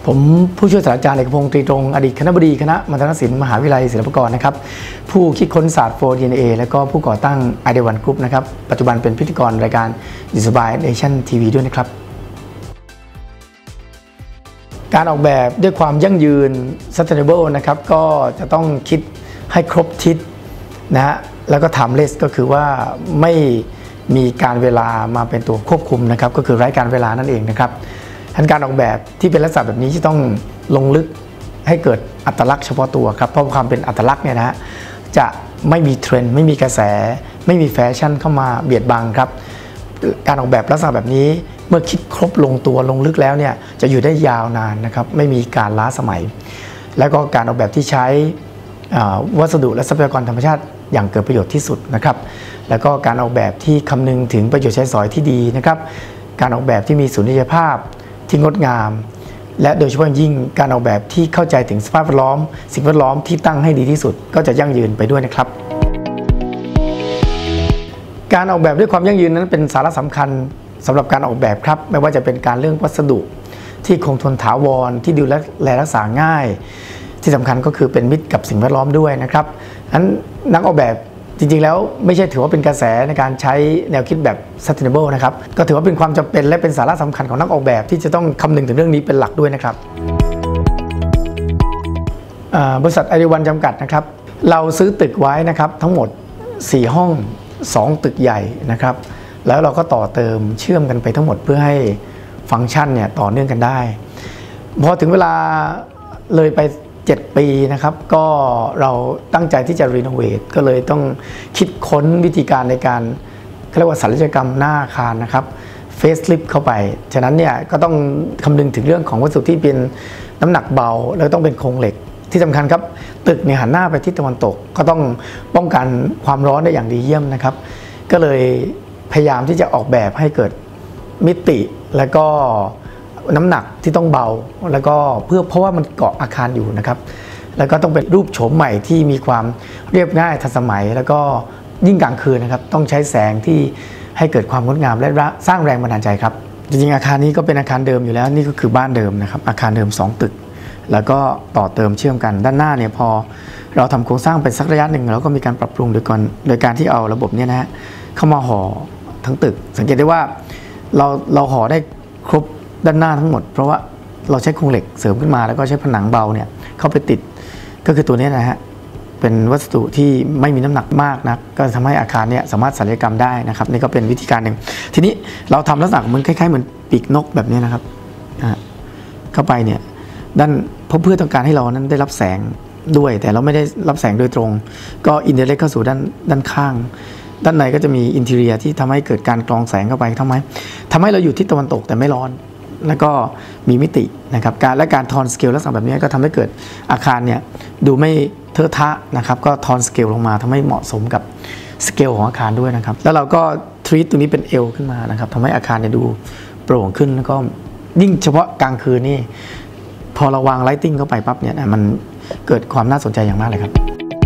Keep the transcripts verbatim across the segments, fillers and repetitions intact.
ผมผู้ช่วยศาสตราจารย์เอกพงศ์ตรีตรงอดีตคณบดีคณะมัณฑนศิลป์มหาวิทยาลัยศิลปากรนะครับผู้คิดค้นศาสตร์ โฟร์ ดี เอ็น เอ และก็ผู้ก่อตั้ง ไอ ดี วัน Group นะครับปัจจุบันเป็นพิธีกรรายการ Inspiration ที วี ด้วยนะครับการออกแบบด้วยความยั่งยืน sustainable นะครับก็จะต้องคิดให้ครบทิศนะฮะแล้วก็ timeless ก็คือว่าไม่มีการเวลามาเป็นตัวควบคุมนะครับก็คือไร้การเวลานั่นเองนะครับการออกแบบที่เป็นลักษณะแบบนี้ที่ต้องลงลึกให้เกิดอัตลักษณ์เฉพาะตัวครับเพราะความเป็นอัตลักษณ์เนี่ยนะฮะจะไม่มีเทรนด์ไม่มีกระแสไม่มีแฟชั่นเข้ามาเบียดบังครับการออกแบบลักษณะแบบนี้เมื่อคิดครบลงตัวลงลึกแล้วเนี่ยจะอยู่ได้ยาวนานนะครับไม่มีการล้าสมัยแล้วก็การออกแบบที่ใช้วัสดุและทรัพยากรธรรมชาติอย่างเกิดประโยชน์ที่สุดนะครับแล้วก็การออกแบบที่คำนึงถึงประโยชน์ใช้สอยที่ดีนะครับการออกแบบที่มีสุริยภาพที่งดงามและโดยเฉพาะยิ่งการออกแบบที่เข้าใจถึงสภาพแวดล้อมสิ่งแวดล้อมที่ตั้งให้ดีที่สุดก็จะยั่งยืนไปด้วยนะครับการออกแบบด้วยความยั่งยืนนั้นเป็นสาระสำคัญสำหรับการออกแบบครับไม่ว่าจะเป็นการเรื่องวัสดุที่คงทนถาวรที่ดูแลรักษาง่ายที่สำคัญก็คือเป็นมิตรกับสิ่งแวดล้อมด้วยนะครับนั้นนักออกแบบจริงๆแล้วไม่ใช่ถือว่าเป็นกระแสในการใช้แนวคิดแบบ sustainable นะครับก็ถือว่าเป็นความจำเป็นและเป็นสาระสำคัญของนักออกแบบที่จะต้องคำนึงถึงเรื่องนี้เป็นหลักด้วยนะครับบริษัท ไอ ดี วัน จำกัดนะครับเราซื้อตึกไว้นะครับทั้งหมดสี่ห้องสองตึกใหญ่นะครับแล้วเราก็ต่อเติมเชื่อมกันไปทั้งหมดเพื่อให้ฟังก์ชันเนี่ยต่อเนื่องกันได้พอถึงเวลาเลยไปเจ็ดปีนะครับก็เราตั้งใจที่จะรีโนเวทก็เลยต้องคิดค้นวิธีการในการเรียกว่าศัลยกรรมหน้าอาคารนะครับเฟซลิฟต์เข้าไปฉะนั้นเนี่ยก็ต้องคำนึงถึงเรื่องของวัสดุที่เป็นน้ำหนักเบาแล้วต้องเป็นโครงเหล็กที่สำคัญครับตึกเนี่ยหันหน้าไปทิศตะวันตกก็ต้องป้องกันความร้อนได้อย่างดีเยี่ยมนะครับก็เลยพยายามที่จะออกแบบให้เกิดมิติและก็น้ำหนักที่ต้องเบาแล้วก็เพื่อเพราะว่ามันเกาะอาคารอยู่นะครับแล้วก็ต้องเป็นรูปโฉมใหม่ที่มีความเรียบง่ายทันสมัยแล้วก็ยิ่งกลางคืนนะครับต้องใช้แสงที่ให้เกิดความงดงามและสร้างแรงบันดาลใจครับจริงๆอาคารนี้ก็เป็นอาคารเดิมอยู่แล้วนี่ก็คือบ้านเดิมนะครับอาคารเดิมสองตึกแล้วก็ต่อเติมเชื่อมกันด้านหน้าเนี่ยพอเราทำโครงสร้างเป็นสักระยะหนึ่งเราก็มีการปรับปรุงโดยการโดยการที่เอาระบบนี้นะฮะเข้ามาห่อทั้งตึกสังเกตได้ว่าเราเราห่อได้ครบด้านหน้าทั้งหมดเพราะว่าเราใช้โครงเหล็กเสริมขึ้นมาแล้วก็ใช้ผนังเบาเนี่ยเข้าไปติดก็คือตัวนี้นะฮะเป็นวัสดุที่ไม่มีน้ำหนักมากนะก็ทำให้อาคารเนี่ยสามารถศัลยกรรมได้นะครับนี่ก็เป็นวิธีการหนึ่งทีนี้เราทำลักษณะเหมือนคล้ายๆเหมือนปีกนกแบบนี้นะครับเข้าไปเนี่ยด้านเพราะเพื่อต้องการให้เรานั้นได้รับแสงด้วยแต่เราไม่ได้รับแสงโดยตรงก็อินเดเรกเข้าสู่ด้านด้านข้างด้านในก็จะมีอินทีเรียที่ทำให้เกิดการกรองแสงเข้าไปทำไมทำให้เราอยู่ที่ตะวันตกแต่ไม่ร้อนแล้วก็มีมิตินะครับการและการทอนสเกลลักษณะแบบนี้ก็ทำให้เกิดอาคารเนี่ยดูไม่เทอะทะนะครับก็ทอนสเกลลงมาทำให้เหมาะสมกับสเกลของอาคารด้วยนะครับแล้วเราก็ทรีตตรงนี้เป็นเอลขึ้นมานะครับทำให้อาคารเนี่ยดูโปร่งขึ้นแล้วก็ยิ่งเฉพาะกลางคืนนี่พอเราวางไลติ้งเข้าไปปั๊บเนี่ยมันเกิดความน่าสนใจอย่างมากเลยครับ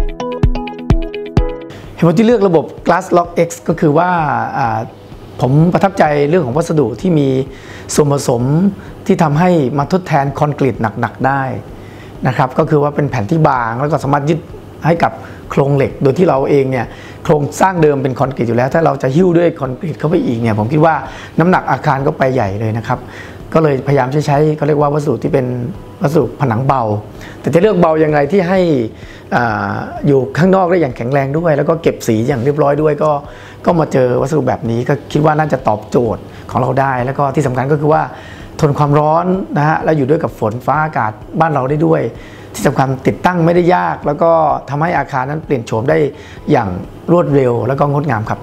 เหตุผลที่เลือกระบบ Glass Lock X ก็คือว่าผมประทับใจเรื่องของวัสดุที่มีส่วนผสมที่ทำให้มาทดแทนคอนกรีตหนักๆได้นะครับก็คือว่าเป็นแผ่นที่บางแล้วก็สามารถยึดให้กับโครงเหล็กโดยที่เราเองเนี่ยโครงสร้างเดิมเป็นคอนกรีตอยู่แล้วถ้าเราจะหิ้วด้วยคอนกรีตเข้าไปอีกเนี่ยผมคิดว่าน้ำหนักอาคารก็ไปใหญ่เลยนะครับก็เลยพยายามใช้ใช้เขาเรียกว่าวัสดุที่เป็นวัสดุผนังเบาแต่จะเลือกเบาอย่างไรที่ให้ออยู่ข้างนอกได้อย่างแข็งแรงด้วยแล้วก็เก็บสีอย่างเรียบร้อยด้วยก็ก็มาเจอวัสดุแบบนี้ก็คิดว่าน่าจะตอบโจทย์ของเราได้แล้วก็ที่สำคัญก็คือว่าทนความร้อนนะฮะแล้วอยู่ด้วยกับฝนฟ้าอากาศบ้านเราได้ด้วยที่สำคัญติดตั้งไม่ได้ยากแล้วก็ทำให้อาคารนั้นเปลี่ยนโฉมได้อย่างรวดเร็วแล้วก็งดงามครับ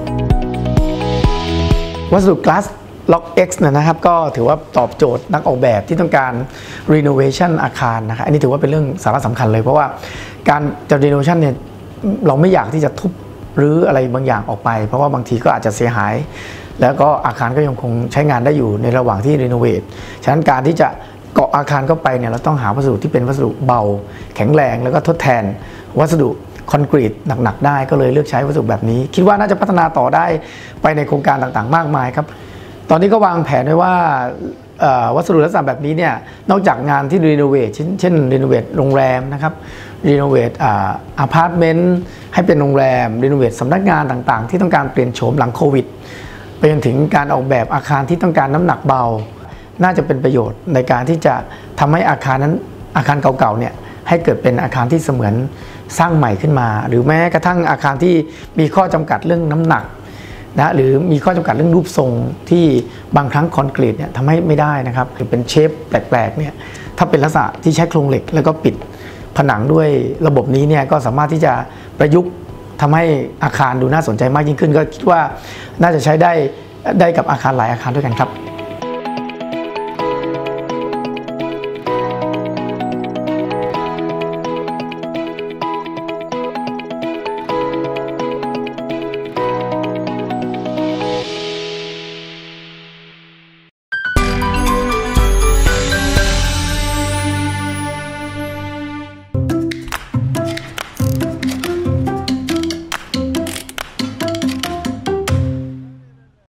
วัสดุ Glass Lock X นะครับก็ถือว่าตอบโจทย์นักออกแบบที่ต้องการ renovation อาคารนะครับอันนี้ถือว่าเป็นเรื่องสาระสำคัญเลยเพราะว่าการจะ renovation เนี่ยเราไม่อยากที่จะทุบหรืออะไรบางอย่างออกไปเพราะว่าบางทีก็อาจจะเสียหายแล้วก็อาคารก็ยังคงใช้งานได้อยู่ในระหว่างที่ renovate ฉะนั้นการที่จะเกาะอาคารเข้าไปเนี่ยเราต้องหาวัสดุที่เป็นวัสดุเบาแข็งแรงแล้วก็ทดแทนวัสดุคอนกรีตหนักๆได้ก็เลยเลือกใช้วัสดุแบบนี้คิดว่าน่าจะพัฒนาต่อได้ไปในโครงการต่างๆมากมายครับตอนนี้ก็วางแผนไว้ว่าวัสดุลักษณะแบบนี้เนี่ยนอกจากงานที่รีโนเวทเช่นรีโนเวทโรงแรมนะครับรีโนเวทอพาร์ตเมนต์ให้เป็นโรงแรมรีโนเวทสำนักงานต่างๆที่ต้องการเปลี่ยนโฉมหลังโควิดไปจนถึงการออกแบบอาคารที่ต้องการน้ำหนักเบาน่าจะเป็นประโยชน์ในการที่จะทำให้อาคารนั้นอาคารเก่าๆเนี่ยให้เกิดเป็นอาคารที่เสมือนสร้างใหม่ขึ้นมาหรือแม้กระทั่งอาคารที่มีข้อจำกัดเรื่องน้ำหนักนะหรือมีข้อจำกัดเรื่องรูปทรงที่บางครั้งคอนกรีตเนี่ยทำให้ไม่ได้นะครับหรือเป็นเชฟแปลกๆเนี่ยถ้าเป็นลักษณะที่ใช้โครงเหล็กแล้วก็ปิดผนังด้วยระบบนี้เนี่ยก็สามารถที่จะประยุกต์ทำให้อาคารดูน่าสนใจมากยิ่งขึ้นก็คิดว่าน่าจะใช้ได้ได้กับอาคารหลายอาคารด้วยกันครับ